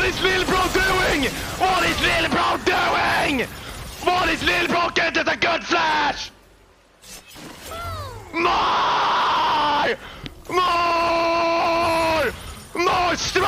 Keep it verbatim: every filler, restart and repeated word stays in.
is little bro doing? What is little bro doing? What is little bro getting the good flash? More! More! More strike!